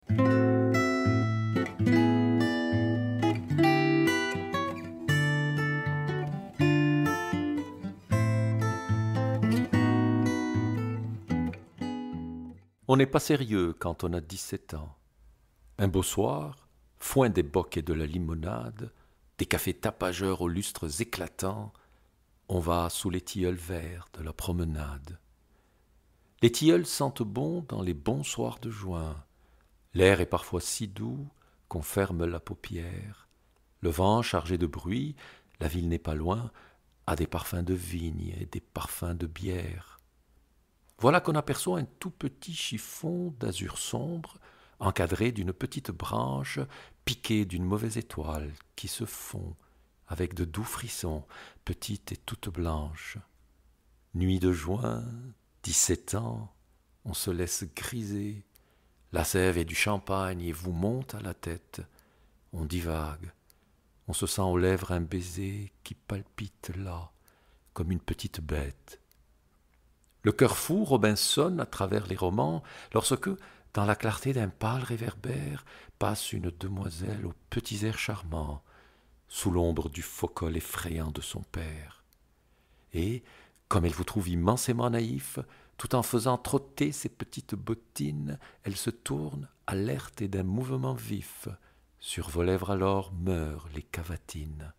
On n'est pas sérieux quand on a 17 ans. Un beau soir, foin des bocs et de la limonade, des cafés tapageurs aux lustres éclatants, on va sous les tilleuls verts de la promenade. Les tilleuls sentent bon dans les bons soirs de juin. L'air est parfois si doux qu'on ferme la paupière. Le vent, chargé de bruit, la ville n'est pas loin, a des parfums de vigne et des parfums de bière. Voilà qu'on aperçoit un tout petit chiffon d'azur sombre, encadré d'une petite branche, piquée d'une mauvaise étoile, qui se fond, avec de doux frissons, petite et toute blanche. Nuit de juin, 17 ans, on se laisse griser, la sève et du champagne et vous monte à la tête, on divague, on se sent aux lèvres un baiser qui palpite là, comme une petite bête. Le cœur fou Robinson à travers les romans, lorsque, dans la clarté d'un pâle réverbère, passe une demoiselle aux petits airs charmants, sous l'ombre du faux col effrayant de son père. Et, comme elle vous trouve immensément naïf, tout en faisant trotter ses petites bottines, elle se tourne, alerte et d'un mouvement vif. Sur vos lèvres alors meurent les cavatines.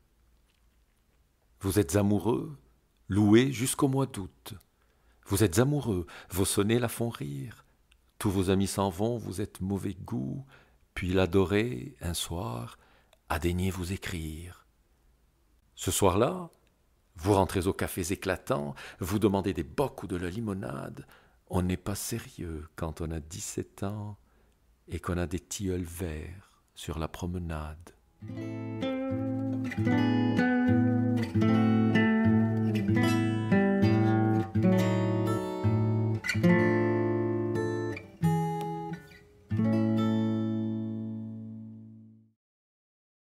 Vous êtes amoureux, loué jusqu'au mois d'août. Vous êtes amoureux, vos sonnets la font rire. Tous vos amis s'en vont, vous êtes mauvais goût, puis l'adoré, un soir, a daigné vous écrire. Ce soir-là, vous rentrez aux cafés éclatants, vous demandez des bocs ou de la limonade. On n'est pas sérieux quand on a 17 ans et qu'on a des tilleuls verts sur la promenade.